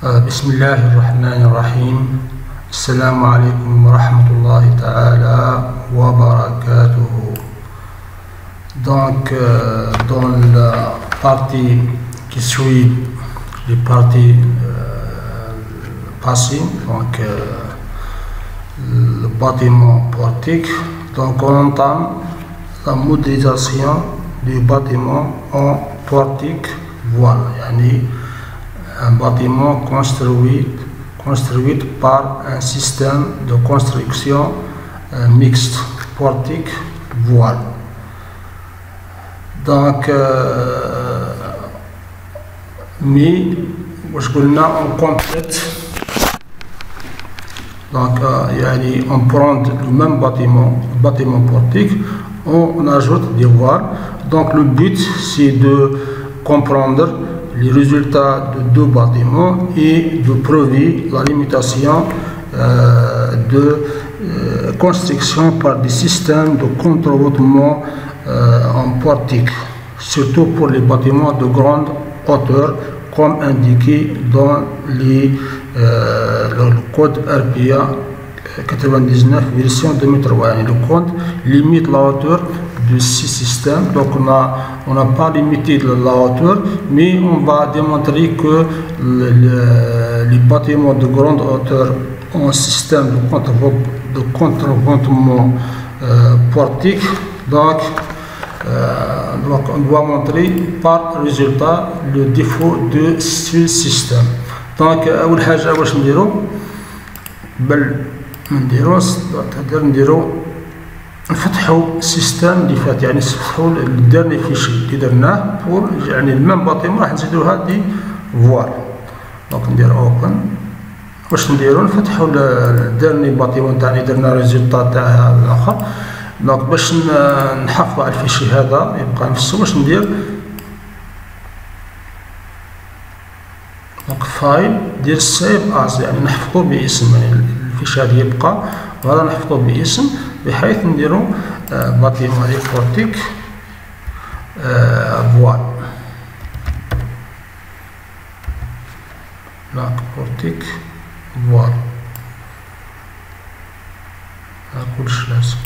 بسم الله الرحمن الرحيم. السلام عليكم ورحمة الله تعالى وبركاته. Donc dans la partie qui suit les parties passées, donc le bâtiment portique, donc on entame la modélisation du bâtiment en portique voile, yani un bâtiment construit par un système de construction mixte portique voile. Donc mais on complète, donc on prend le même bâtiment portique, on ajoute des voiles. Donc le but c'est de comprendre les résultats de deux bâtiments et de prouver la limitation de construction par des systèmes de contre-vêtement en portique, surtout pour les bâtiments de grande hauteur, comme indiqué dans le code RPA 99 version 2003. Le code limite la hauteur de ces systèmes, donc on n'a pas limité la hauteur, mais on va démontrer que les bâtiments de grande hauteur ont un système de contre-vêtement portique. Donc on doit montrer par résultat le défaut de ce système. Donc أول حاجة واش نديرو بل نديرو نفتحوا السيستم اللي فات، يعني نفتحوا الدرني فيشي اللي درناه بور يعني المام باتيمون راح نزيدو هادي فوال. دونك ندير اوبن، واش نديرو نفتحوا الدرني باتيمون تاعنا درنا ريزولطا تاع الاخر. دونك باش نحافظوا على الفيشي هذا يبقى نفسه، واش ندير دونك فايل دير سيف از، يعني نحفظو باسم، يعني الفيشي هذا يبقى وهذا نحفظو باسم، بحيث نديرو باتيمون بورتيك فوال. دونك بورتيك فوال كلش لازم.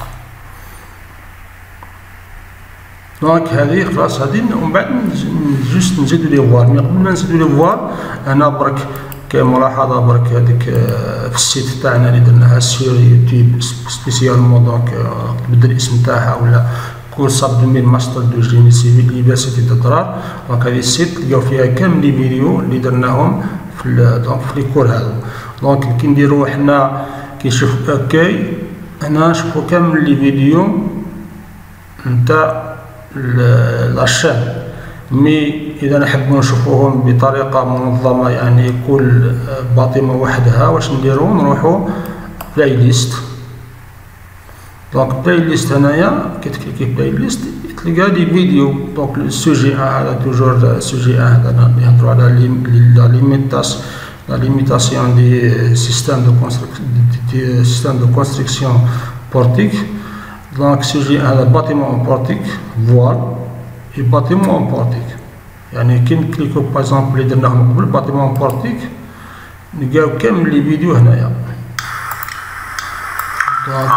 دونك هذه خلاص هذه، ومن بعد جوست نزيدو لي فوال. مي قبل ما نزيدو لي فوال انا برك كملاحظه برك هذيك في السيت تاعنا اللي درناها سير يوتيوب سبيسيالمون، دونك تبدل الاسم تاعها ولا كورس ابدومين ماستر دو جيني سيفيل يونيفرسيتي دو درار. دونك هذه السيت تلقاو فيها كامل لي فيديو اللي درناهم في دونك في لي كور هذو. دونك كي نديرو حنا كي نشوف اوكي، هنا نشوفو كامل لي فيديو نتاع لاشين. مي اذا نحبو نشوفوهم بطريقه منظمه، يعني كل باتيمون وحدها، واش نديرو نروحو بلاي ليست. دونك بلاي ليست هنايا كي تكليكي بلاي ليست تلقى لي فيديو. دونك السوجي هذا توجور السوجي هذا نهضرو على لا ليميتاسيون دي سيستيم دو كونستركسيون بورتيك. دونك السوجي هذا باتيمون بورتيك فوال et bâtiment en portique، يعني كي نكليكو باغ اكزومبل اللي درناهم قبل باتيمون بورتيك نلقاو كامل لي فيديو هنايا. دونك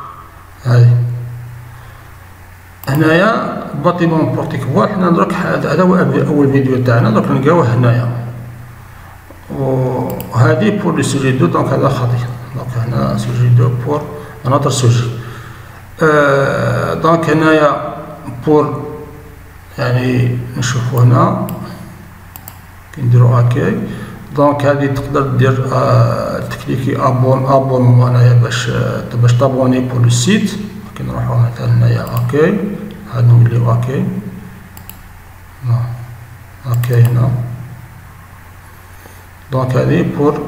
هنايا باتيمون بورتيك فوال، حنا درك هذا هو اول فيديو تاعنا، درك نلقاوه هنايا، وهذه بور لو سوجي دو. دونك هذا خطي، دونك هنا سوجي دو بور انوتر سوجي. دونك هنايا بور يعني نشوفو هنا كي نديرو اوكي. دونك هذه تقدر دير تكليكي ابون هنايا باش تابوني بور لو سيت. كي نروحو مثلا هنايا اوكي، هاد نوليو اوكي اوكي هنا. دونك هذه بور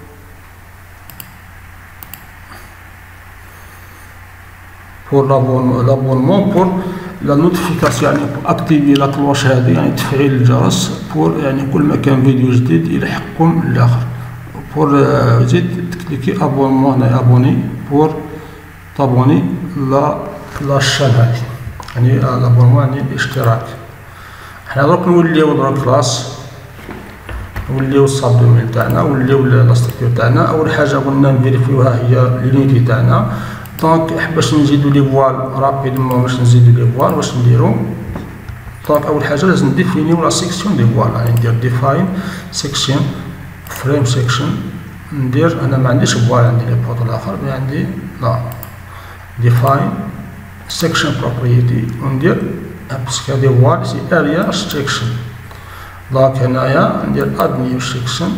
l'abonnement pour la notification، يعني اكتيفي لا كلوش هذه، يعني تفعيل الجرس بور يعني كل ما كان فيديو جديد يلحقكم الاخر. بور زيد تكليكي ابونمون هنا ابوني بور تابوني لا شان هذه، يعني لابونمون يعني الاشتراك. حنا درك نوليو درك خلاص نوليو السابدومين تاعنا، نوليو لا ستركتور تاعنا. اول حاجه قلنا نفيريفيوها هي لونيتي تاعنا. دونك باش نزيدو لي فوال رابيدمون، باش نزيدو لي فوال واش نديرو؟ دونك اول حاجه لازم نديفينيو لا سيكسيون دي فوال، يعني ندير ديفاين سيكسيون فريم سيكشن. ندير انا ما عنديش فوال، عندي لي بوط الاخر مي عندي لا ديفاين سيكشن بروبريتي، وندير باسكو هادي فوال سي اريا ريستريكشن. دونك هنايا ندير اد نيو سيكشن،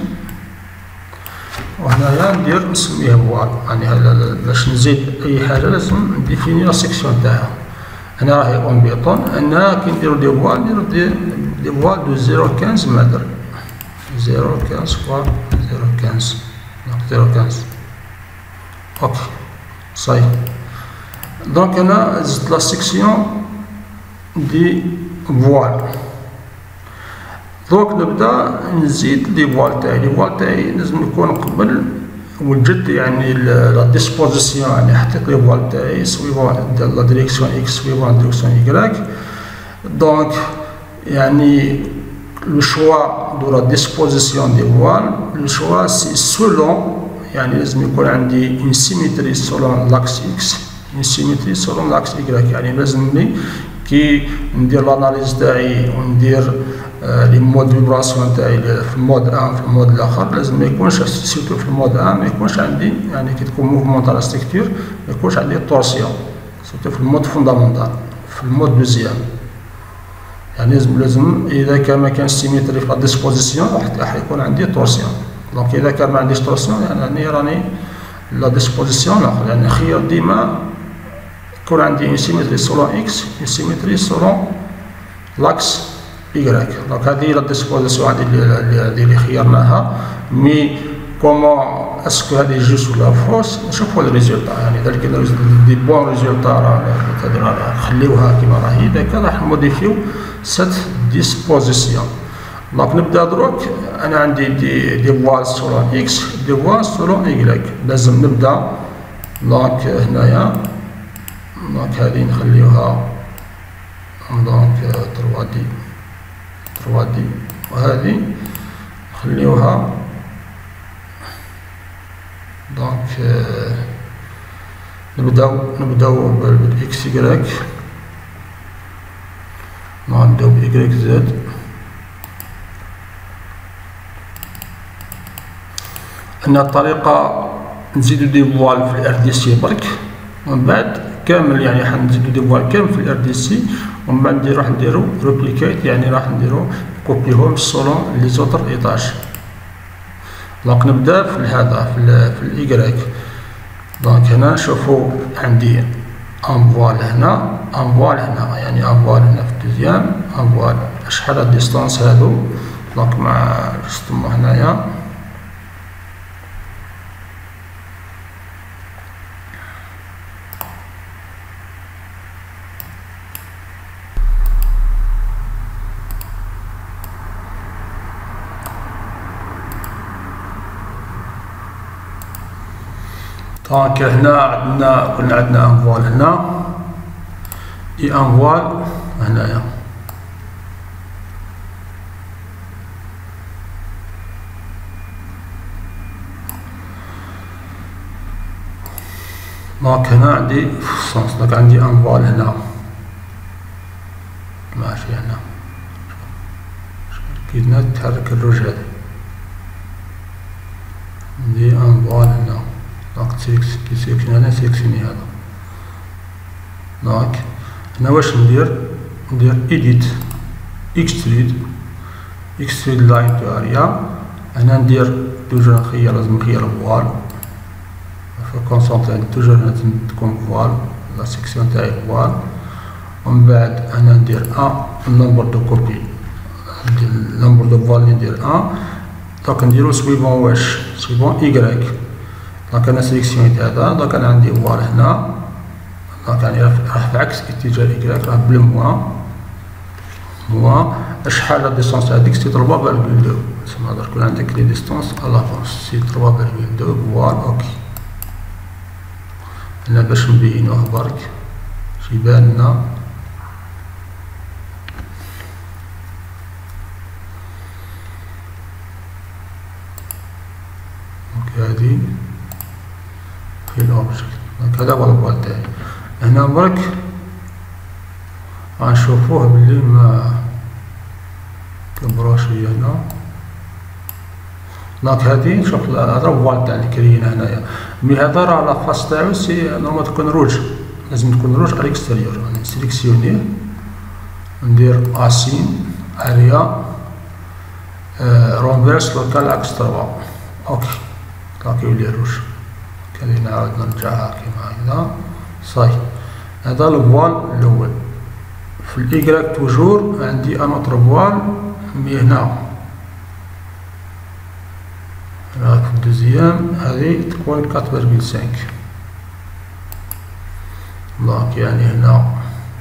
وهنايا ندير نسميه فوال. يعني باش نزيد اي حاجه لازم نديفيني لا سيكسيون تاعها. هنا راهي اون بيطون، هنا كي نديرو دي فوال نديرو دي فوال دو 0.15 متر، 0.15 فوا 0.15 0.15. اوكي صاي. دونك انا زدت لا سيكسيون دي فوال. دونك نبدا نزيد لي فوال تاعي. لي فوال تاعي لازم يكون قبل وجدت يعني لا ديسبوزيسيون، يعني حطيت لي فوال تاعي سويفون لا ديريكسيون اكس سويفون ديريكسيون يكراك. دونك يعني لو شوا دو لا ديسبوزيسيون دي فوال، لو شوا سي سولون، يعني لازم يكون عندي اون سيميتري سولون لاكس اكس، اون سيميتري سولون لاكس يكراك. يعني لازمني كي ندير لاناليز تاعي وندير لي مود فيبراسيون تاعي في المود ان في المود الاخر، لازم ما يكونش سيرتو في المود ان ما يكونش عندي، يعني كي تكون موفمون تاع لا ستركتور ما يكونش عندي تورسيون، سيرتو في المود فوندامونتال. في المود دوزيام يعني لازم اذا كان ما كانش سيميتري في لا ديسبوزيسيون راح يكون عندي تورسيون. دونك اذا كان ما عنديش تورسيون يعني راني لا ديسبوزيسيون الاخر، يعني خير ديما يكون عندي اون سيميتري سولون اكس، اون سيميتري سولون لاكس يكراك. دونك هذه لا ديسبوزيسيون هذه اللي خيرناها. مي كومون اسكو هذه جوست ولا فوس نشوفوا الريزولتا، يعني ذلك دي بون ريزولتا راه خليوها كيما راهي، داك راح نموديفيو سيت ديسبوزيسيون. دونك نبدا دروك انا عندي دي فوال سولون اكس دي فوال سولون يكراك، لازم نبدا. دونك هنايا دونك هذه نخليوها دونك 3 دي وهذه نخليوها دونك نبداو بالاكس يكراك، نبداو بايكراك زد. هنا الطريقة نزيدو دي فوال في الار دي سي برك، ومن بعد كامل يعني حنزيدو دي فوال كامل في الار دي سي، ومن بعد راح نديرو روبليكيت، يعني راح نديرو كوبيهم سولون لي زوتر ايطاج. دونك نبدا في هذا في الايكراك. دونك هنا شوفوا عندي ان فوال هنا، ان فوال هنا، يعني ان فوال هنا في الدوزيام، ان فوال شحال الديستونس هادو. دونك مع رسمو هنايا دونك هنا كنا عندنا ان فوال هنا اي ان فوال هنايا. دونك هنا عندي سونس، دونك عندي ان فوال هنا ماشي هنا كي تحرك الروج هذا، عندي ان فوال هنا. دونك كي سيليكسيوني هنا سيليكسيوني هذا. دونك هنا واش ندير ايديت اكستريد لاين تو اريا. هنا ندير توجور نخير، لازم نخير فوال كونسونطري، توجور لازم تكون فوال لا سيكسيون تاعي فوال. ومن بعد انا ندير النمبر دو كوبي، النمبر دو فوال اللي ندير دونك نديرو سويفون واش سويفون ايكراك. دونك انا سيليكسيونيت هذا، دونك انا عندي فوال هنا، دونك يعني راه في عكس اتجاه الايكراك، راه بالموا شحال لا ديستونس هذيك سي 3.2. تسمى درك يكون عندك لي ديستونس الافونس سي 3.2 فوال. اوكي هنا باش نبينوه برك باش يبان لنا. هادي في الأوبجيكت. دونك هذا هو الفوال تاعي. هنا برك غنشوفوه بلي ما كبروش شوية هنا. دونك هادي شوف هذا الفوال تاع الكريين هنايا. مي هذا راه لافاس تاعو سي نورمال تكون روج، لازم تكون روج على الاكستيريور. يعني سيليكسيونيه ندير اسين اريا رونفيرس لوكال اكس 3. اوكي دونك يولي روج. كلي نعاود نرجعها كيما هكذا صاي. هذا الفوال الاول. في الايكغيك توجور عندي ان اوتر فوال مي هنا في الدوزيام هذه تكون 4.5. دونك يعني هنا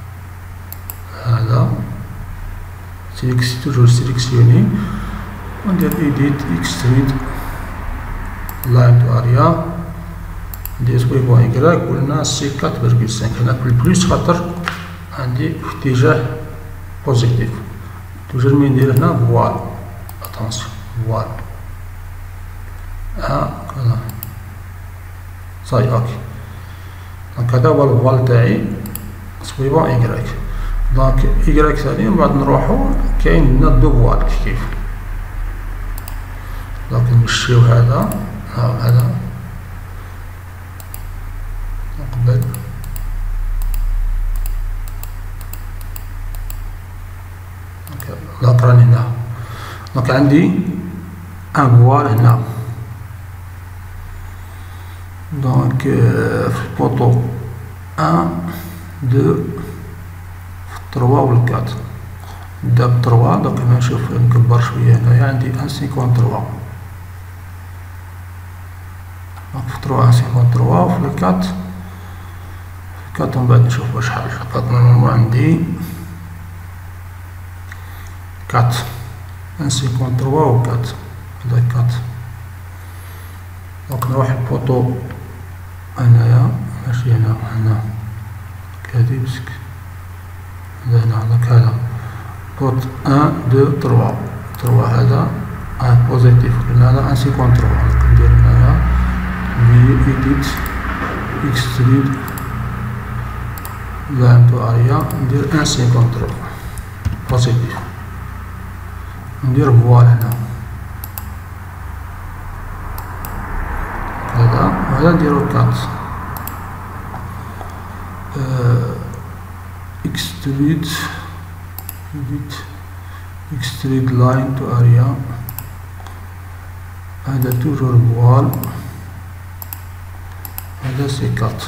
هذا توجور سيليكسيوني وندير ايديت اكستريد لاين تو اريا ندير سويبون ايكغيك قلنا سي 4.5. هنا بالبلوس خاطر عندي في اتجاه بوزيتيف. توجور مي ندير هنا فوال اتونسيون فوال كذا صاي. اوكي دونك هذا هو الفوال تاعي سويبون ايكغيك. دونك ايكغيك ثاني من بعد نروحو كاين لنا دو فوال كيف. دونك نمشيو هذا هذا قبل دونك راني هنا. دونك عندي ان فوال هنا. دونك في البوطو 1 2 3 و 4 نبدا ب 3. دونك هنا نشوف نكبر شويه هنايا عندي 1.53. دونك في 3 1.53 وفي 4 من بعد نشوف شحال. خاطر نورمال عندي 4 1.53 و 4 هذا 4. دونك نروح البوطو هنايا ماشي هنا هادي بسك هذا هنا. دونك هذا بوط 1 2 3 هذا بوزيتيف قلنا هذا 1.53. ندير هنايا في ايديت اكستريد لاين تو اريا ندير 1.53 بوزيتيف. ندير فوال هنا هذا وهذا نديرو 4 extrude line to area. هذا توجور فوال هذا سي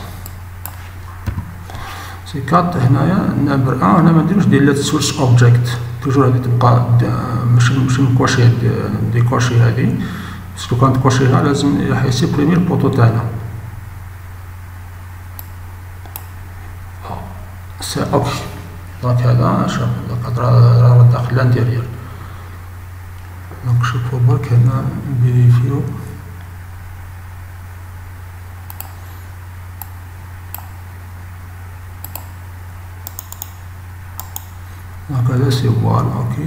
4 هنايا نمبر 1. هنا منديروش ديلات سورس اوبجيكت توجور هادي تبقى مش مكواشي ديكواشي هادي. باسكو كان تكواشيها لازم راح يسيبريمي البوطو تاعنا. اوكي دونك هذا شوف دونك راه داخل لانتيريور. دونك شوفو برك هنا نفيريفيو دونك هذا سي فوال. اوكي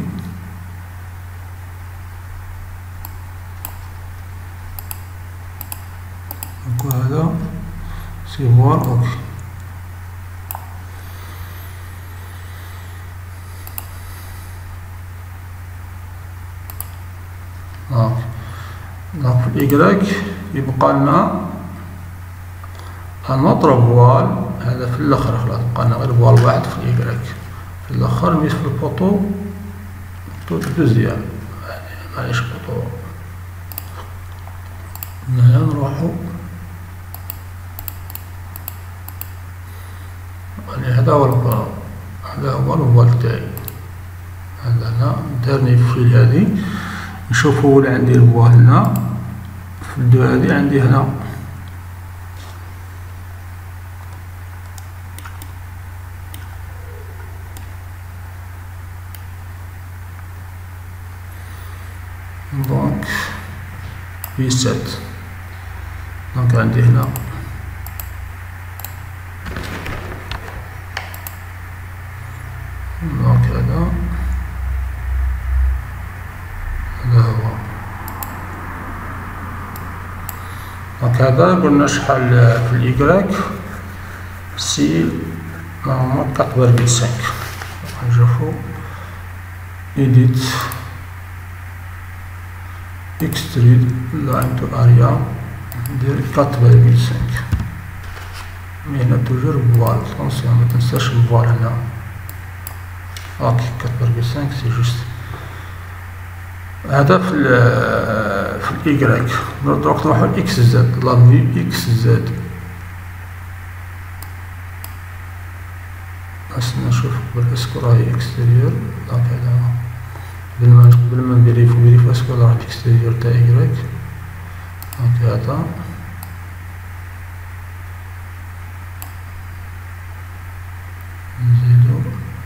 دونك هذا سي فوال. اوكي دونك في الإيكغيك يبقى لنا نوتر فوال هذا في الآخر. خلاص بقى لنا غير فوال واحد في الإيكغيك في الآخر مي في البوطو دوزيام. يعني معليش بوطو هنايا نروحو يعني هذا هو الفوال تاعي. هذا هنا دارني في هذه نشوفو ولا عندي الفوال هنا في الدو هادي عندي هنا دونك في 7. دونك عندي هنا دونك هذا هو دونك هذا قلنا شحال في الإيكغيك سي نورمالمون 4,5. نشوفو إيديت إكستريد لاين تو أريا ندير 4,5. مي هنا توجور فوال طونسيون متنساش الفوال هنا. اوكي 4,5 سي جوست. هذا في الإيكغيك. دروك نروحو لإكس زد، لا في إكس زد. خاصنا نشوف قبل اسكو راهي إكستيريور. دونك هذا قبل ما نفيريفو اسكو راه الإكستيريور تاع إيكغيك. دونك هذا نزيدو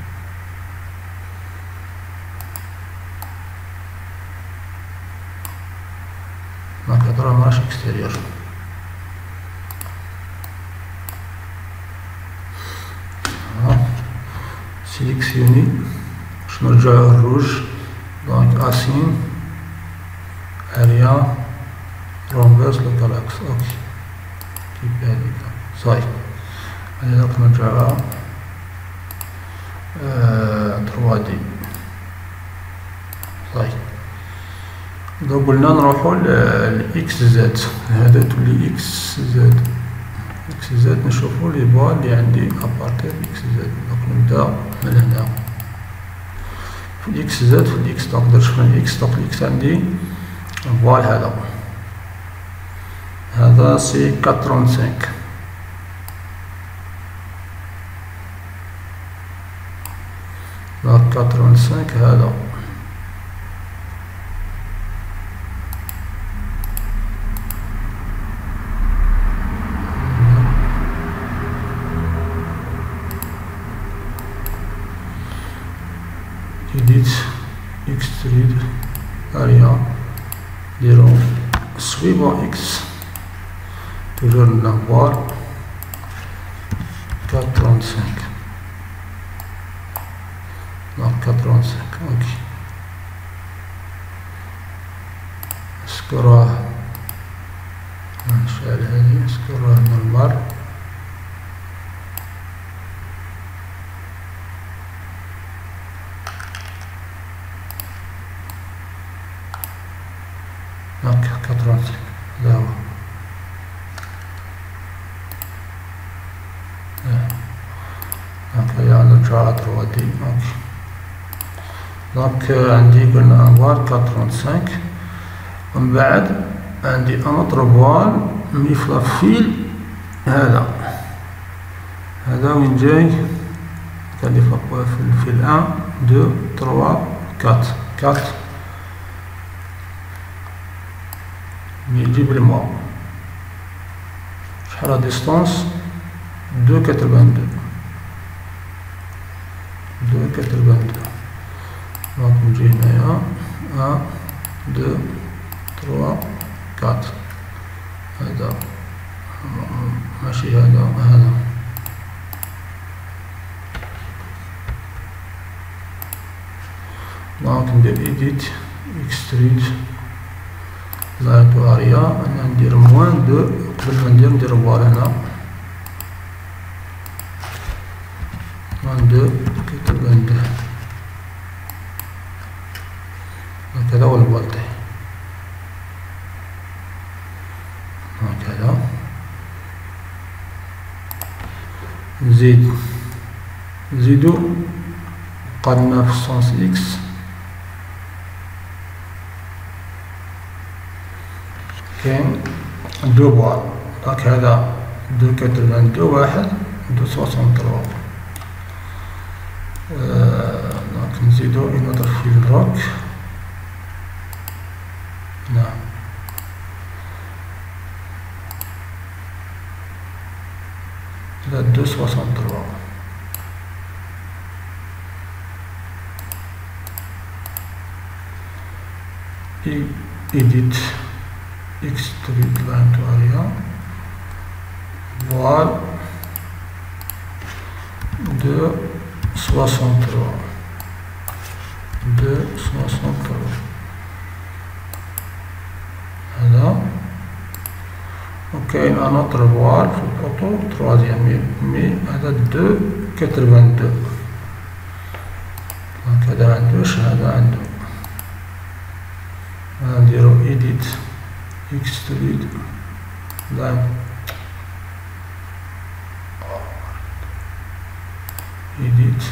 دونك هذا راه مراهش إكستيريور. سيليكسيوني باش نرجعو الروج. دونك أسين أريا رونفيرس لوكال أكس. أوكي كيف هاديك صاي. هادي دوك نرجعوها 3D صاي. دوك قلنا نروحو لإكس زد. هذا تولي إكس زد. إكس زد نشوفو لي فوال لي عندي أبارتير إكس زد. دوك نبدا من هنا في الإكس زد. في الإكس دوك درت شحال الإكس. دوك الإكس عندي فوال هذا سي 4,5. دونك 4,5 هذا إيديت إكستريد أريا ديرو سويبون إكس توجور نافوار 4,5. دونك 4,5 أوكي. اسكو راه نشعل هادي اسكو راه نورمال. دونك 4,5 هذا هو. دونك هيا نرجعو 3D. اوكي دونك عندي قلنا فوال 4,5. ومن بعد عندي ان اوتر فوال مي في لافيل. هذا وين جاي عندي في الفيل 1 2 3 4 يجيب الماء. شحال لا ديستونس 2,82. دونك نجي هنايا 1 2 3 4. هذا ماشي هذا دونك ندير إيديت إكستريد لاين تو أريا. أنا ندير موان 2 قبل ما ندير فوال هنا موان 2 82. دونك هذا هو الفوال تاعي. دونك هذا نزيدو قلنا في السونس إكس. كاين 2 فوال. دونك هذا 2,82 واحد 2,63. دونك نزيدو اون اوتر فيل روك. نعم هذا 2,63. إيديت إكستريد لاين تو أريا فوال 2,63. هذا وكاين ان اوتر فوال في البوطو تروازيام مي هذا 2.82 دونك هذا عندوش هذا عندو نديرو إيديت إكسترود لاين إيديت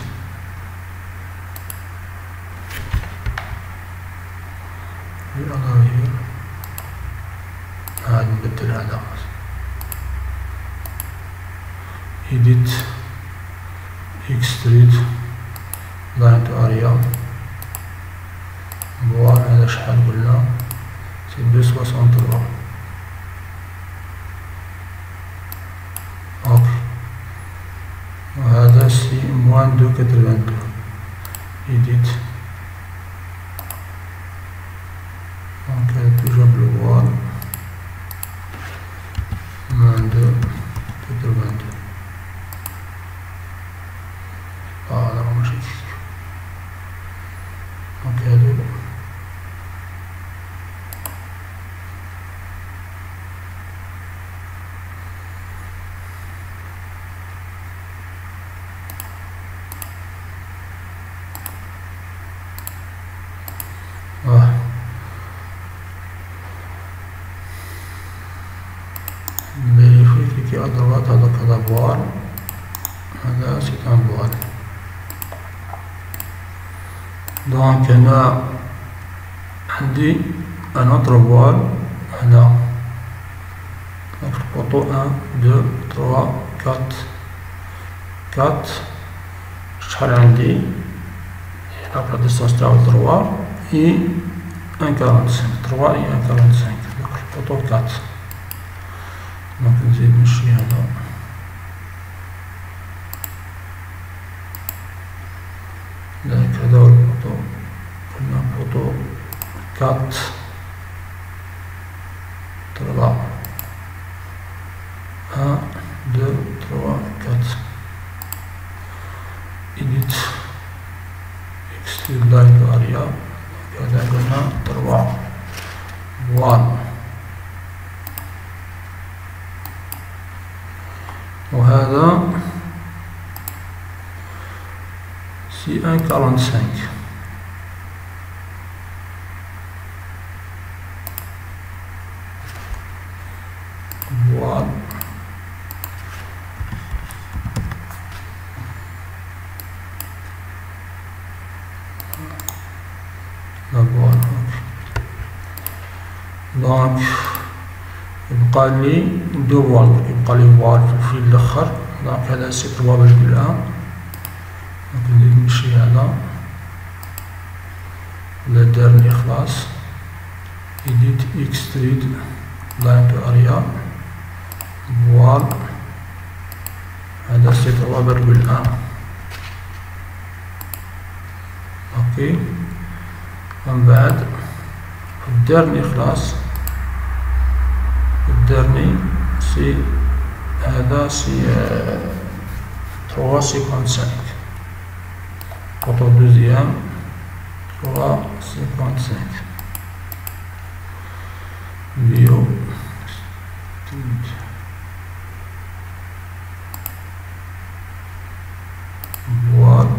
هنا هاد نبدل هذا إيديت إكسترود لاين تو أريا فوالا هذا شحال قلنا سي 263 اوكي وهذا سي موان 2.82 إيديت دونك هذا توجور بالفوال موان 2.82 هذا راه ماشي دونك هادو فيريفي كي ادروات هذا كذا فوال هذا سي ان فوال دونك هنا عندي ان اوتر فوال هنا دونك البوطو 1 2 3 4 شحال عندي لا ديستانس تاعو 3 اي 1.45 3 اي 1.45 دونك البوطو 4 دونك نزيد نشري هذا دونك هذا هو البوطو قلنا بوطو 4 3 1 2 3 4 إيديت إكسترود لاين تو أريا هذا قلنا 3 فوال وهذا سي 1.45 فوال لا فوال دونك يبقى لي دو فوال يبقى لي فوال في الفيل الاخر دونك هذا سي 3.1 دونك نزيد نمشي هذا ولا دارني خلاص إيديت إكسترود لاين تو أريا فوال هذا سي 3.1 اوكي ومن بعد الدارني خلاص الدارني سي هذا سي 3.55 بوطو دوزيام 3.55 فيو فوال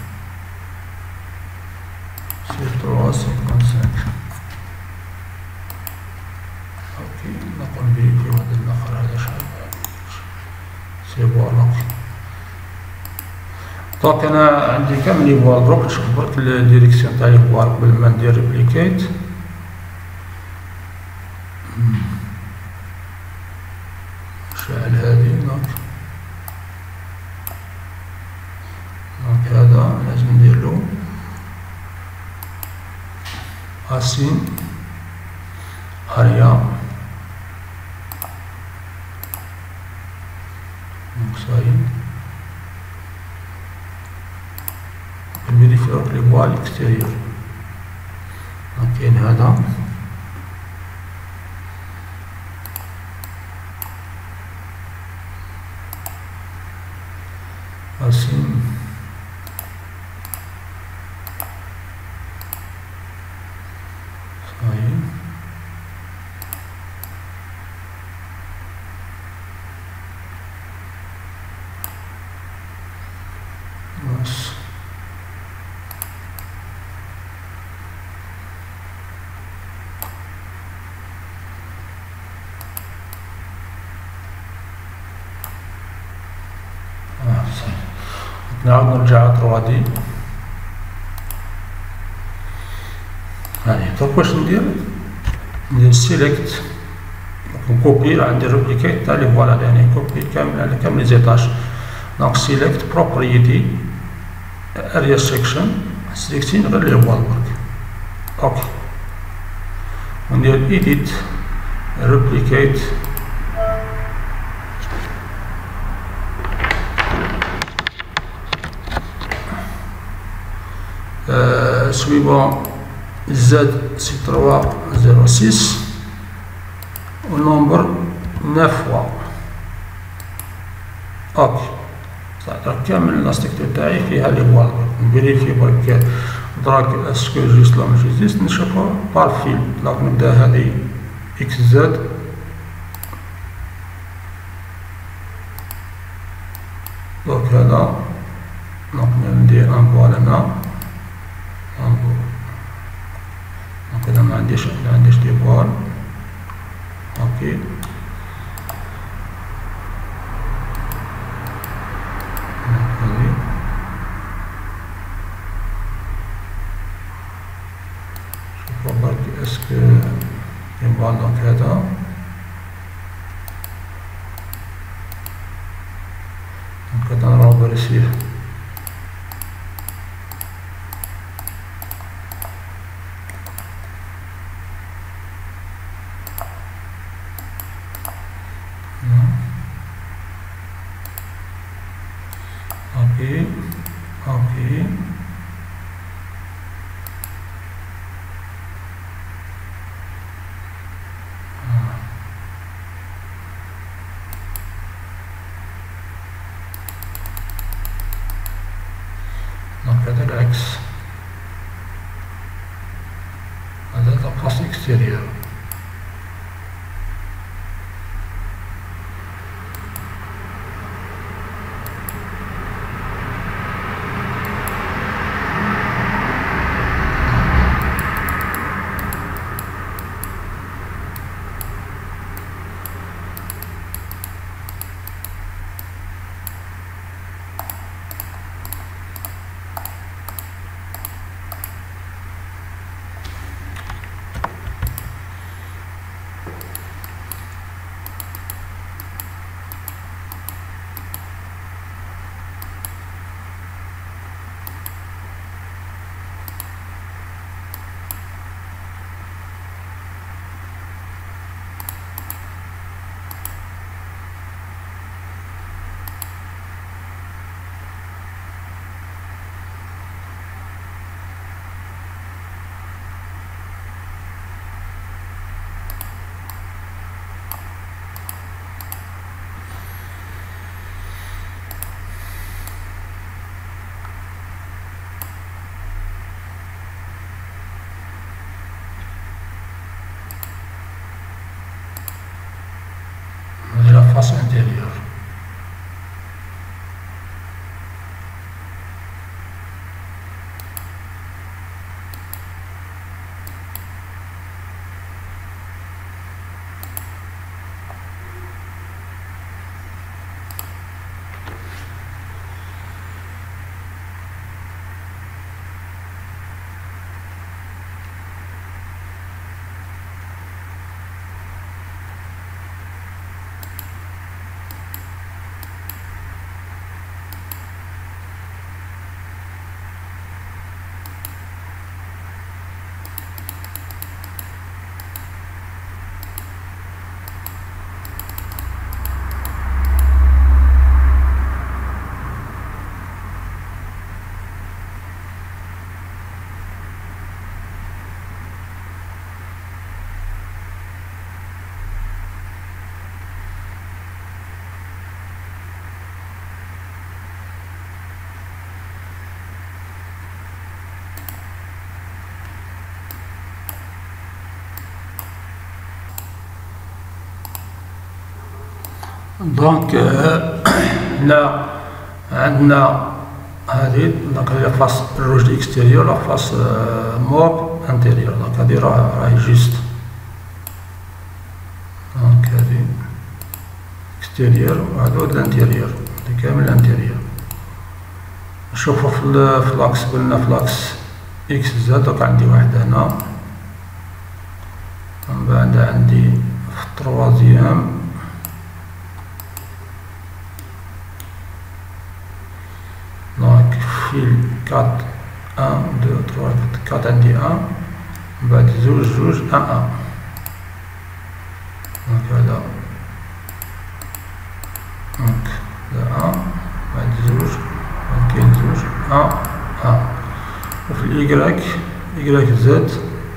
سي 3.55 اوكي نقوم فيريفي هذا الاخر هذا شحال سي فوالا دونك انا عندي كامل لي فوال دروك نشوف برك الديريكسيون تاع لي فوال قبل ما ندير ريبليكيت شحال هادي دونك هذا لازم نديرلو اسين اريا دونك صاي نفيريفي لي فوال اكستيريور دونك كاين هذا اسين صاي نعاود نرجع 3D. هاني دونك واش ندير سيليكت نكوبي، راه عندي روبليكيت تاع لي فوالا يعني كوبي كامل على كامل لي زيتاج. دونك سيليكت بروبريتي اريا سيكشن سيليكتين غير لي فوال برك. اوكي وندير ايديت روبليكيت suivant Z6306 au nombre 9 fois. اوكي صح كامل لا ستركتور تاعي فيها لي فوال. نفيريفي برك دراك اسكو جيست لا ماشي جيست نشوفو بار فيل. دونك نبدا هذه اكس زد دونك هذا دونك ندير ان فوال هنا دونك هنا ما عنديش دي فوال. اوكي شوفوا برك اسكو ينفال. دونك هذا دونك هذا نروح بريسيف اوكي اوكي دونك هذا العكس هذا الفاس اكستيريور. face intérieure. دونك هنا عندنا هذه دونك هي فاس الروج اكستيريور لا فاس موب انتيريور. دونك هذه راهي جيست دونك هذه اكستيريور وهذا الانتيريور هذا كامل الانتيريور. نشوفو في الأكس، قلنا في الأكس إكس زد. دوك عندي واحد هنا، من بعد عندي في التروازيام دونك فيل كات 1 2 3 4 عندي 1، من بعد زوج 1 دونك هذا دونك هذا 1 بعد زوج، بعد كاين زوج 1. وفي الإيكغيك زد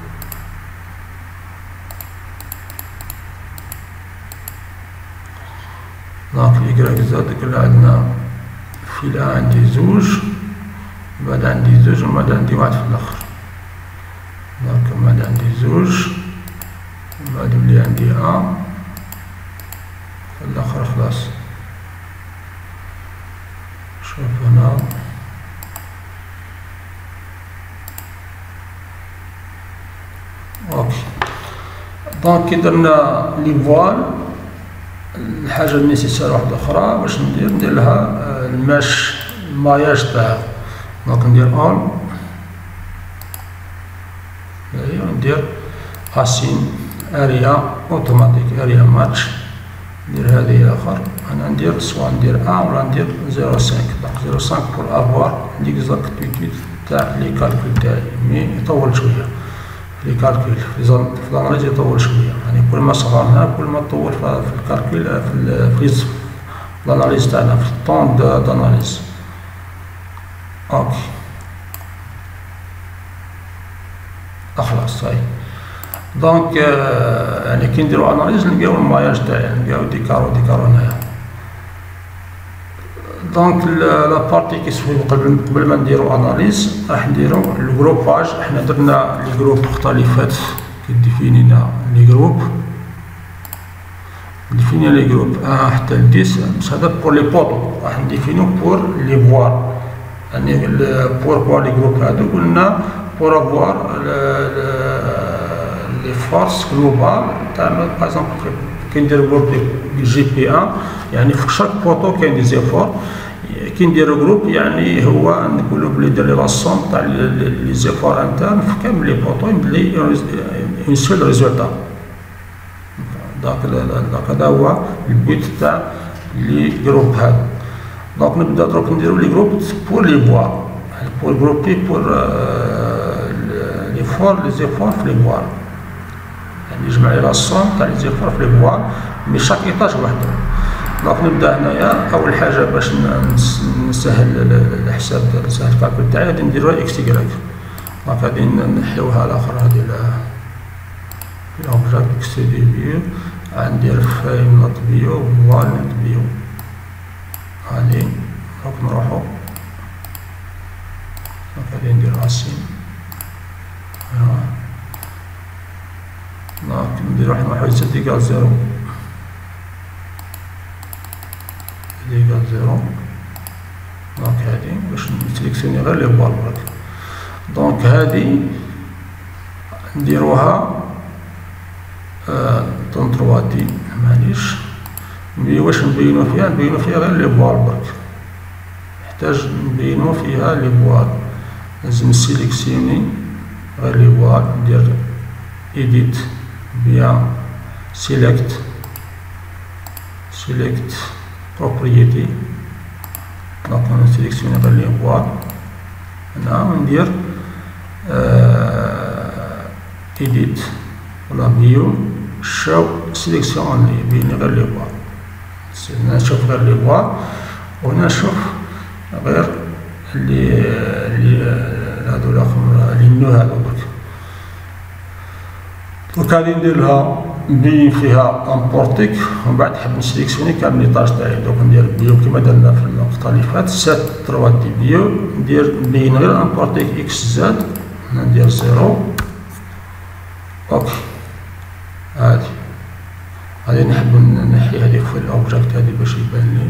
دونك في الإيكغيك زد كنا عندنا في الأ عندي زوج، بعد عندي زوج، ومن بعد عندي واحد في الآخر. دونك من بعد عندي زوج، من بعد ملي عندي في الآخر خلاص. شوف هنا اوكي. دونك كي درنا لي فوال، الحاجة النيسيسار واحدة أخرى باش ندير لها الماياج تاعها. دونك ندير اول، ندير اسين اريا اوتوماتيك اريا ماتش، ندير هذه الآخر. أنا ندير سوا ندير 1 ولا ندير 0.5. دونك 0.5 بور افوار ليكزاكتيتود تاع لي كالكول تاعي، مي يطول شوية في لي كالكول في الاناليز، يطول شوية. يعني كل ما صغرنا كل ما تطول في الكالكول في الاناليز تاعنا، في الطون داناليز. اوكي خلاص صاي. دونك يعني كي نديرو اناليز نلقاو الماياج تاعي، نلقاو ديكارو هنايا. دونك لا بارتي كيسوي قبل ما نديرو اناليز راح نديرو الجروباج. احنا درنا لي جروب مختلفات، كي ديفينينا لي جروب، ديفينينا لي جروب 1 حتى ل 10. بس هذا بور لي بوطو، راح نديفينو بور لي فوار. يعني بور لي جروب هادو قلنا بور افوار لي فورس جلوبال تاع باغ اكزومبل كي ندير جروب دي جي بي 1، يعني في شاك بوطو كاين دي زيفور. كي ندير جروب يعني هو نقولو بلي دير لا سوم تاع لي زيفور انترن في كامل لي بوطو يمدلي اون سول ريزولتا. دونك هذا هو البيت تاع لي جروب هذا. دونك نبدا دروك نديرو لي جروب بور لي فوار، بور جروبي بور لي فور لي زيفور في لي فوار، يعني يجمع لي لا سوم تاع لي زيفور في لي فوار، مي شاك ايطاج وحده. دونك نبدا هنايا. اول حاجه باش نسهل الحساب نسهل الكالكول تاعي غادي نديروها اكس يكراك. دونك غادي نحيوها الاخر، هادي الاوبجاكت اكس دي فيو، غندير فريم نوت فيو فوال نوت فيو. هادي دونك نروحو، دونك غادي ندير اسين، دونك ندير واحد 1.7 إيكال 0. دونك هادي باش نسيليكسيوني غير لي فوال برك. دونك هادي نديروها 33 دي، معليش واش نبينو فيها؟ نبينو فيها غير لي فوال برك، نحتاج نبينو فيها لي فوال. لازم نسيليكسيوني غير لي فوال، ندير إيديت بيان سيليكت propriété. دونك نسيليكسيوني غير لي فوال هنا، وندير إيديت ولا فيو شو سيليكسيون اونلي، بيني غير لي فوال. هنا نشوف غير لي فوال، وهنا نشوف غير لي هادو الاخر لي نو هادو برك. دونك غادي ندير لها نبين فيها امبورتيك، ومن بعد نحب نسيليكسيوني كامل لي طاج تاعي. دونك ندير بيو كيما درنا في النقطة اللي فاتت، 7 دي بيو، نبين غير امبورتيك اكس زاد، ندير 0. اوكي هادي نحب نحي هادي في الاوبجاكت هادي باش يبان لي.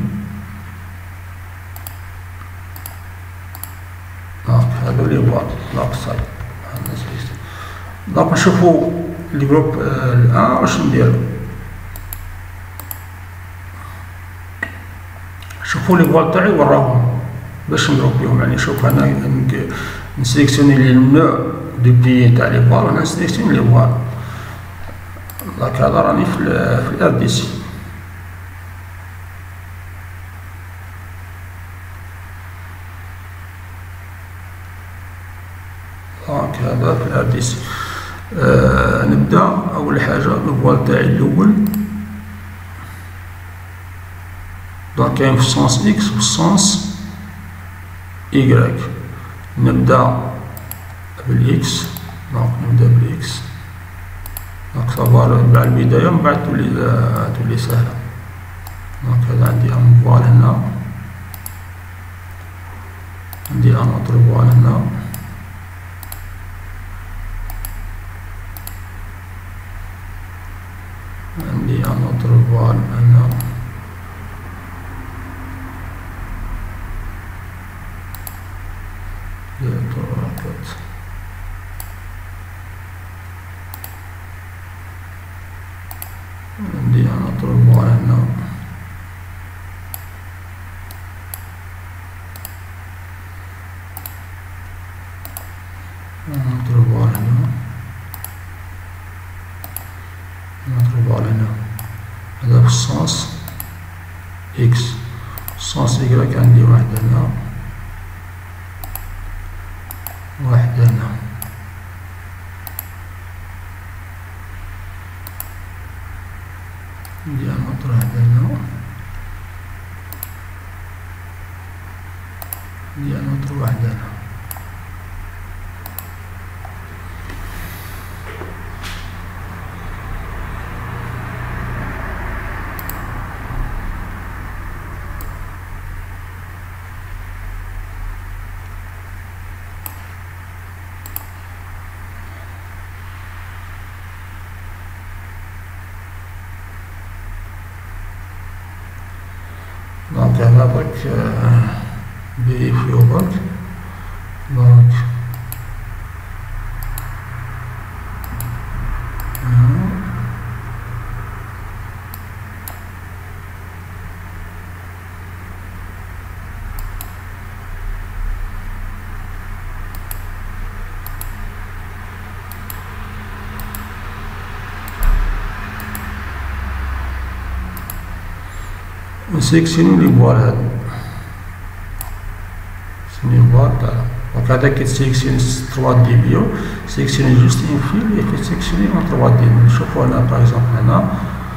دونك هادو لي فوال. دونك صاي دونك نشوفو لي جروب الان واش نديرو. شوفو لي فوال تاعي وراهم باش نجروبيهم. يعني شوف هنا نسيليكسيوني لي النوع دو بيي تاع لي فوال، وهنا نسيليكسيوني لي فوال. دونك هذا راني في الار دي سي. دونك هذا في الار دي سي. نبدا اول حاجه الفوال تاعي الاول. دونك كاين في السونس اكس و السونس إيكغيك. نبدا بالاكس. دونك نبدا بالاكس. دونك صافا مع البدايه من بعد تولي سهله. دونك هذا عندي ان فوال هنا، عندي ان اوتر فوال هنا، عندي ان اوتر فوال هنا، عندي ان اوتر فوال هنا، اوتر فوال هنا، اوتر فوال هنا. هذا في السونس اكس. السونس إيكغيك عندي واحد هنا، واحد هنا. عندي نوتر واحد هنا، عندي نوتر واحد هنا. دونك هنا درك بي فيو برك. دونك نسيكسيوني لي فوال هادو، سيني فوال تاع. دونك هذا كيتسيكسيوني 3 دي بيو، سيكسيوني جوست اون فيل اي كيتسيكسيوني اون 3 دي. نشوفو هنا باغ اكزومبل هنا،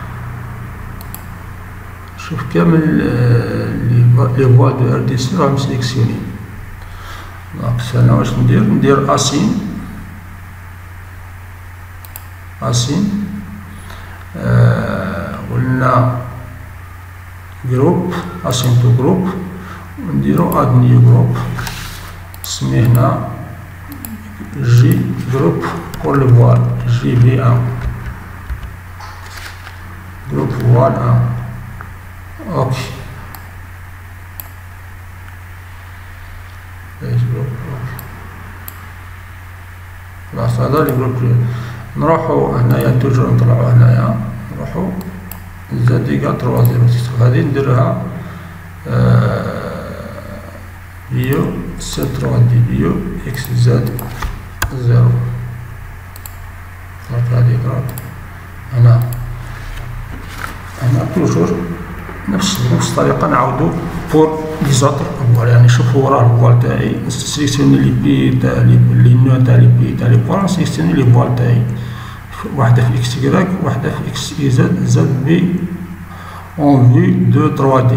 شوف كامل لي فوال دو ار دي سي راهم سيليكسيوني. دونك هنا واش ندير اسين، اسين قلنا جروب، اسين تو جروب، ونديرو اد نيو جروب، نسميه هنا جي جروب بور لو فوال، جي في ان، جروب فوال ان. اوكي خلاص هذا لي جروب. نروحو هنايا توجور نطلعو هنايا، نروحو زد إيكال 306. هادي نديرها بيو سي 3 دي بيو اكس زد 0. دونك هادي ضرب هنا توجور نفس الطريقة نعاودو بور لي زوطر فوال. يعني شوفو راه الفوال تاعي نسيليكسيوني لي بي تاع لي نوع تاع لي بي تاع لي فوال، نسيليكسيوني لي فوال تاعي، واحدة في اكس إيكغيك، واحدة في اكس اي زد زد بي en vue de 3D.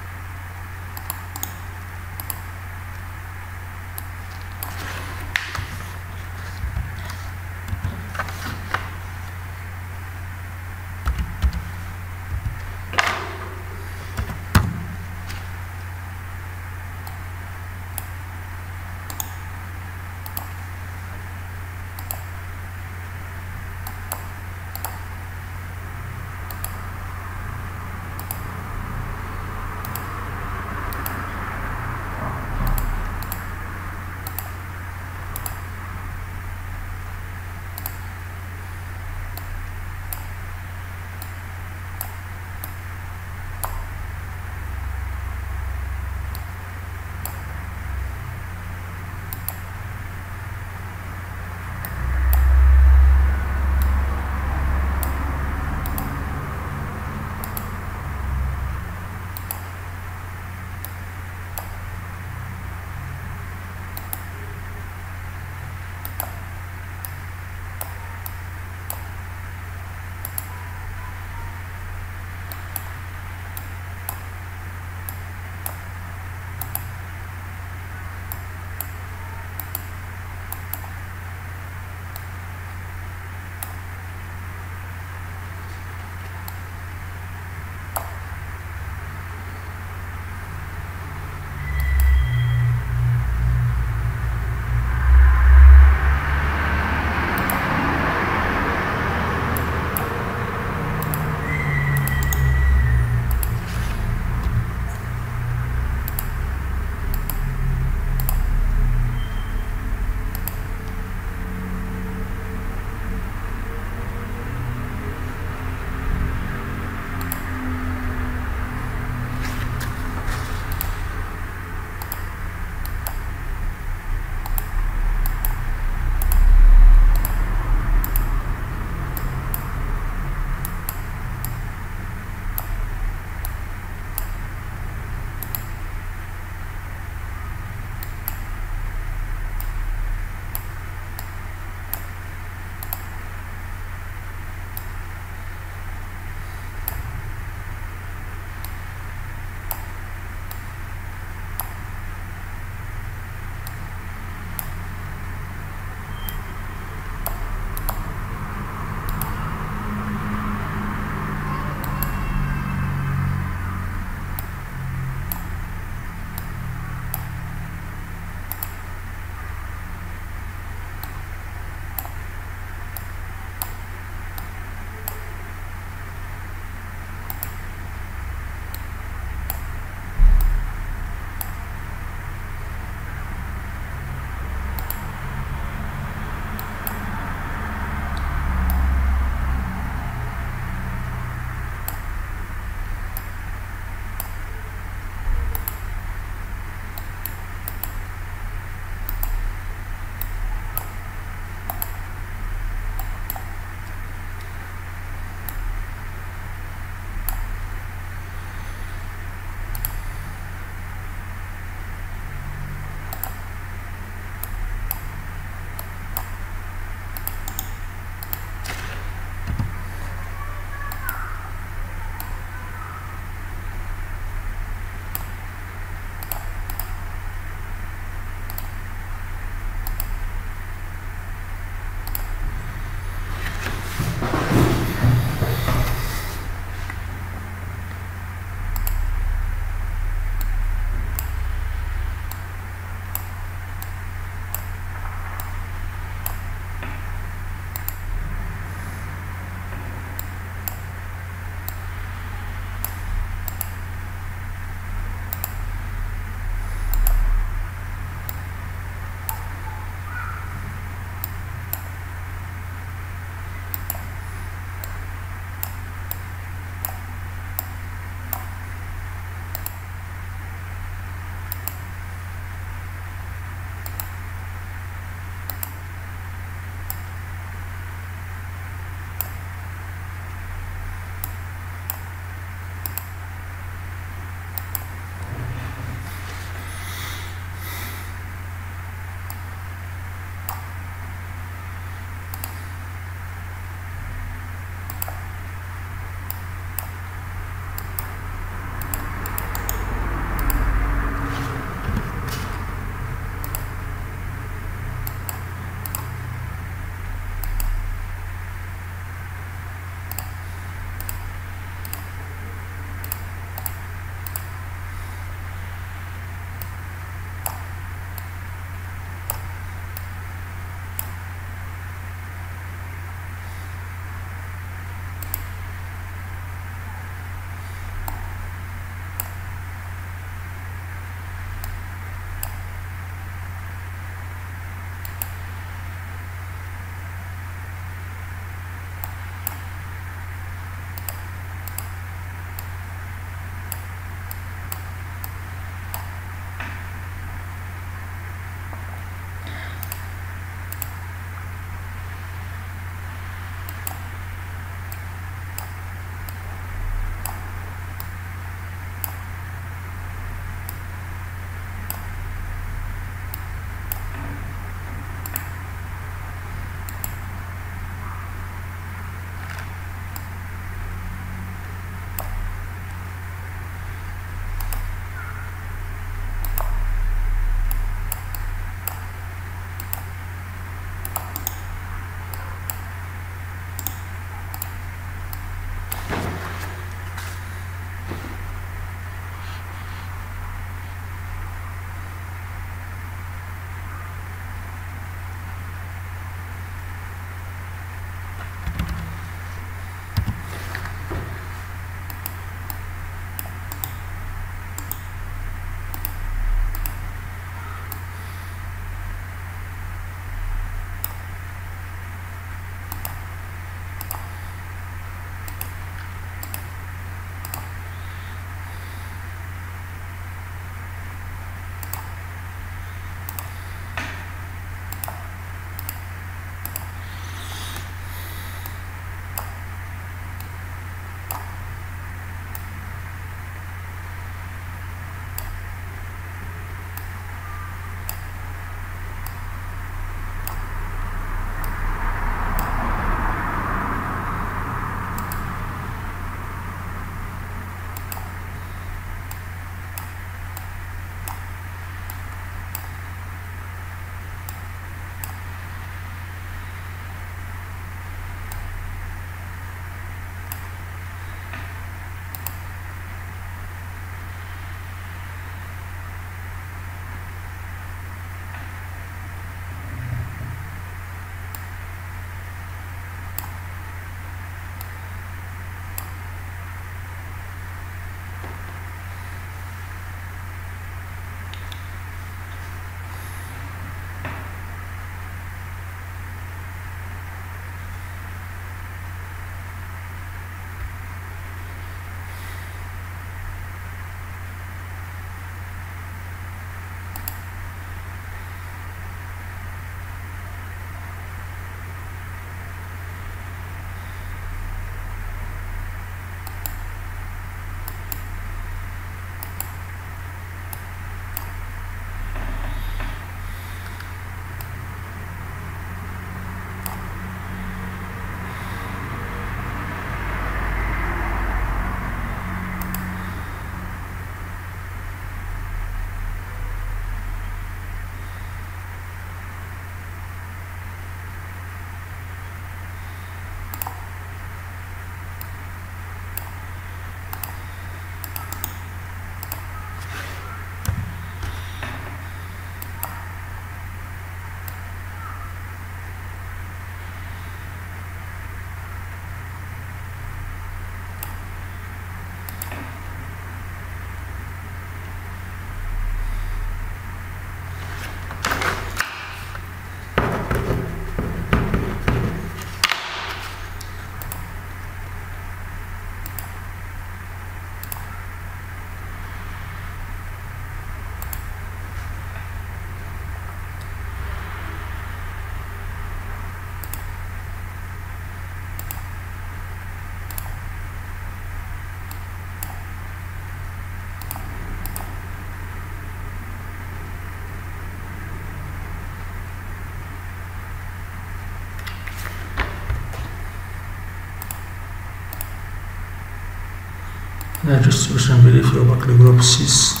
juste باش نفيريفيو برك الجروب 6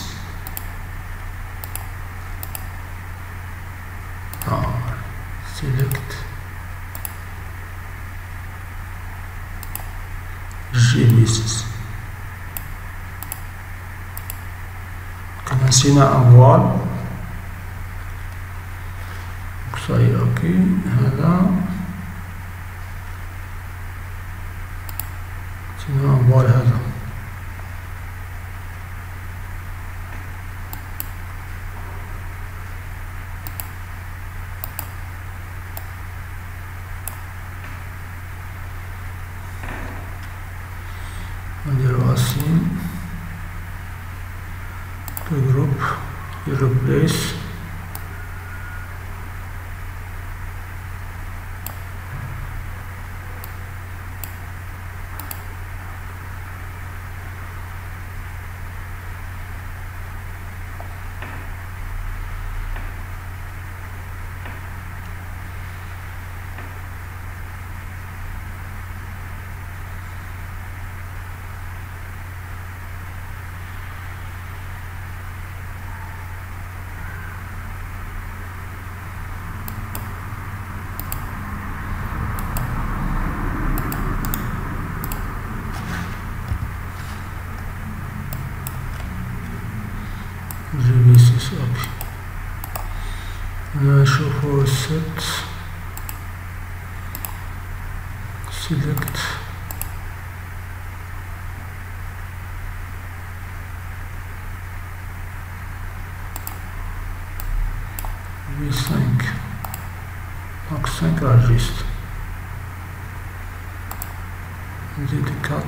select GV6 كما نسينا ان فوال صاي اوكي هذا نسينا ان فوال هذا نديرو اسين جروب replace GV6 اوكي نشوفو set select V5 donc 5 registres نزيد 4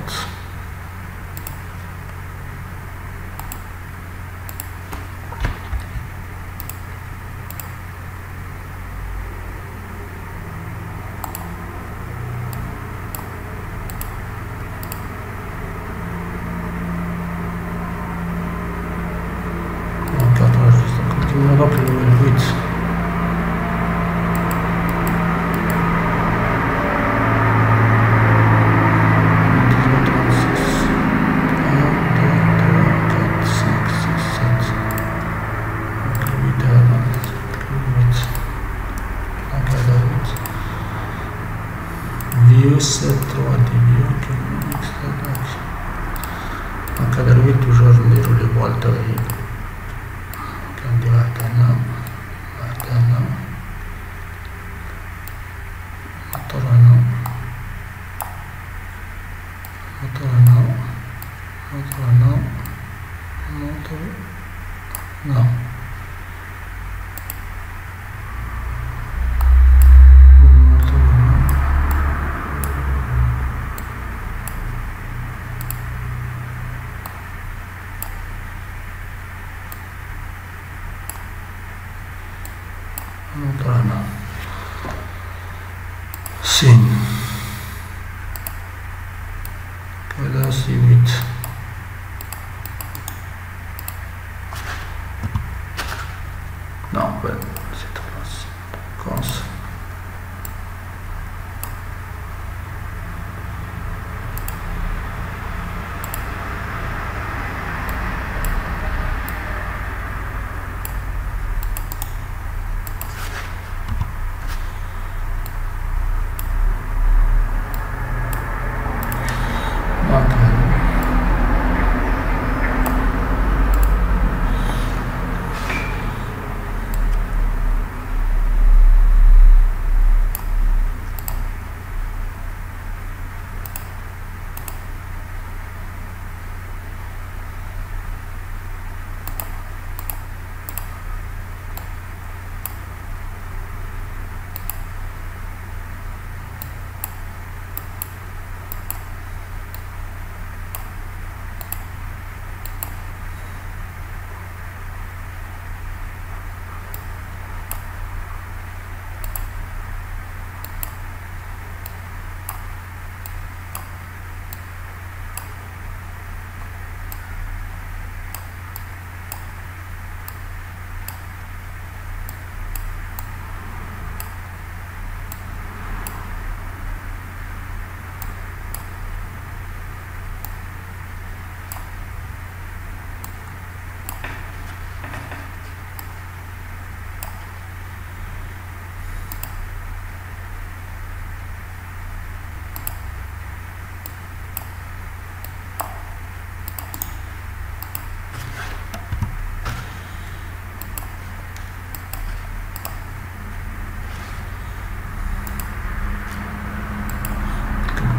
نضرب الويت view set 3D view donc هذا الويت توجور نديرو لي فوال تاعي واحد هنا نحطو هنا هنا سين كذا سي 8 non ben c'est trop cons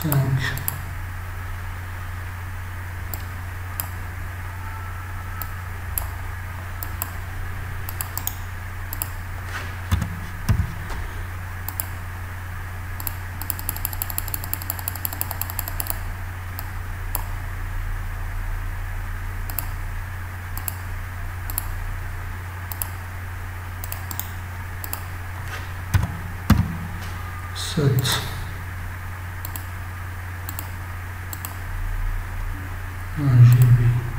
5 7 1 GB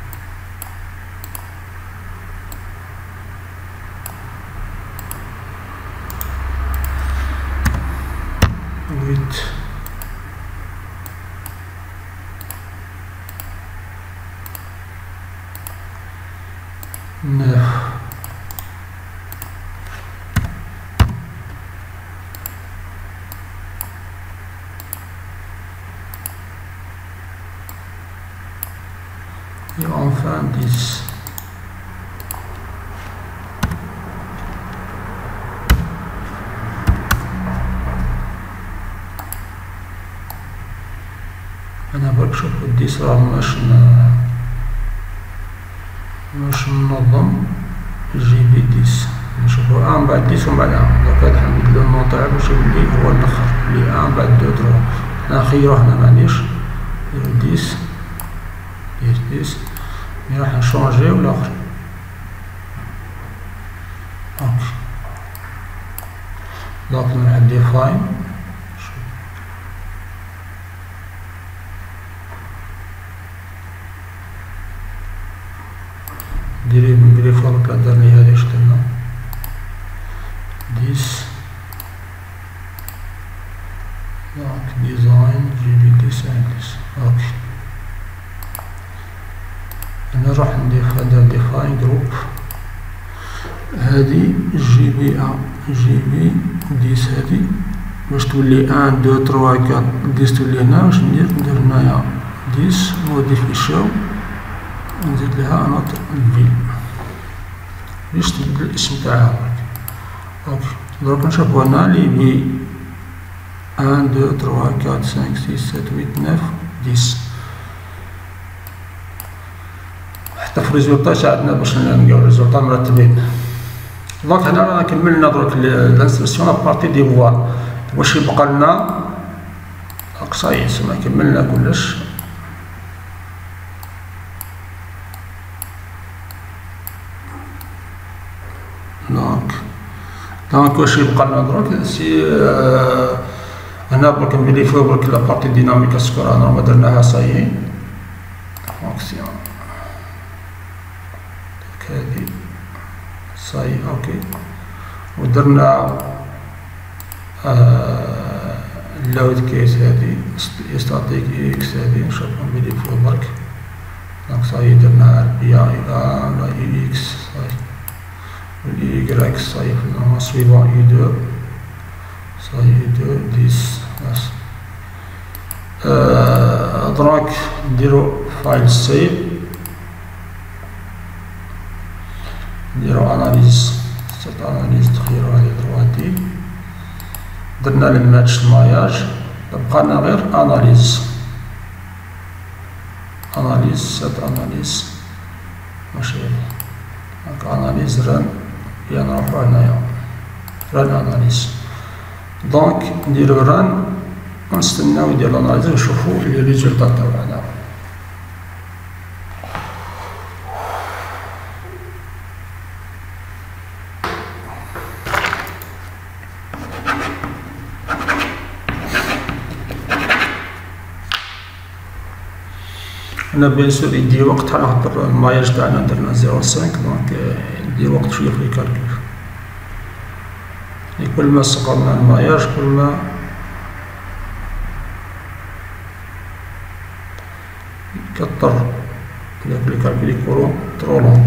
8 9 et enfin 10. أنا برك شوف 10 راه ماش منظم جي بي 10 نشوفو 1 بعد 10 ومن بعد 1 دوك هاد حنبدلو النون تاعو باش يولي هو الآخر لي 1 بعد 2 3 نخيرو هنا معليش نديرو 10 ندير 10 مي راح نشونجيو الآخر اوكي دونك نروح ديفاين نديري من فوق درني هادي شتلنا 10 دونك ديزاين جي بي 10 اوكي انا نروح نضيف هذا ديفاين جروب هادي جي بي 10 هادي باش تولي 1 2 3 4 10 تولي هنا واش ندير هنايا 10 موديفي شو نزيد لها نوتر في باش تبدل الاسم تاعها اوكي دروك نشوفو هنا لي بي 1 2 3 4 5 6 7 8 9 10 حتى في الريزولتا ساعدنا باش نلقاو الريزولتا مرتبين. دونك هنا رانا كملنا دروك الانستركسيون ابارتي دي فوال. واش يبقى لنا صاي سما كملنا كلش. دونك واش يبقى لنا دروك سي هنا برك نفيريفيو برك لابارتي ديناميك سكور رانا درناها صاي فونكسيون هادي صاي اوكي ودرنا اللود كيس هادي ستاتيك اكس هادي نشوفو نفيريفيو برك دونك صاي درنا بي اي لا اي اكس صاي والإي إكس صاي في سويفون إي دو صاي إي دو 10 دروك نديرو فايل سيف نديرو أناليز سيت أناليز تخيرو هادي درواتي درنا الماتش الماياج بقالنا غير أناليز سيت أناليز ماشي دونك أناليز ران نروحو هنايا ران أناليز دونك نديرو ران ونستناو يدير الأناليز ونشوفو لي ريزولتا تاعنا. هنا بيان سور يدير وقت على خاطر الماياج تاعنا درنا 0.5 دونك يدير وقت شوية في الكالكول. كل ما صغرنا الماياج كل ما يكثر داك الكالكول يكونو ترو لونغ.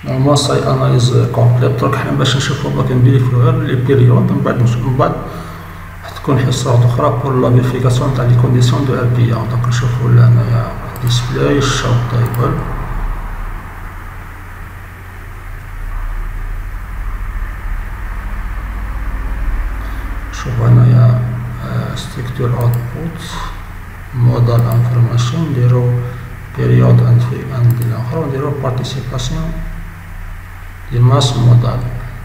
نورمال ساي اناليز كومبليت. درك حنا باش نشوفو بغيت نفيريفيو غير لي بيريود، من بعد تكون حصات اخرى بور لا فيريفيكاسيون تاع لي كونديسيون دو ار بي ا. دونك نشوفو هنايا ديسبلاي شو تايبل. شوفو هنايا ستركتور اوتبوت مودال انفورماسيون، نديرو بيريود عند الاخر، نديرو بارتيسيباسيون دي ماس مودال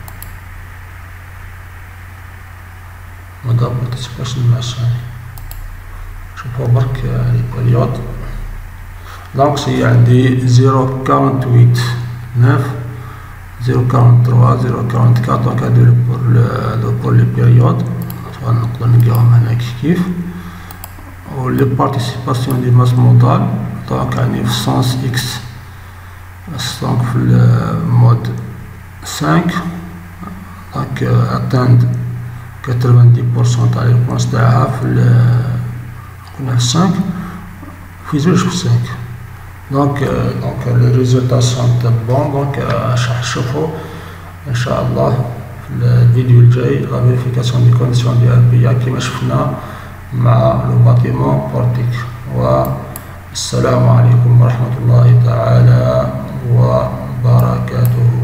بارتيسيباسيون ماشين. شوفو برك لي بيريود. دونك سي عندي 0.48 9 0.43 0.44. دونك هادو بور لي بيريود نقدر نلقاهم هنا كيف. و لي بارتيسيباسيون دي ماس مودال دونك يعني في سونس اكس. دونك في المود 5 دونك اتاند 90% تاع لي ريبونس تاعها في قلنا 5 في 5. دونك لي ريزولتا سون بون. دونك راح نشوفو ان شاء الله في الفيديو الجاي لا فيريفيكاسيون دي كونديسيون دي ار بي ا كيما شفنا مع لو باتيمون بورتيك. والسلام عليكم ورحمة الله تعالى وبركاته.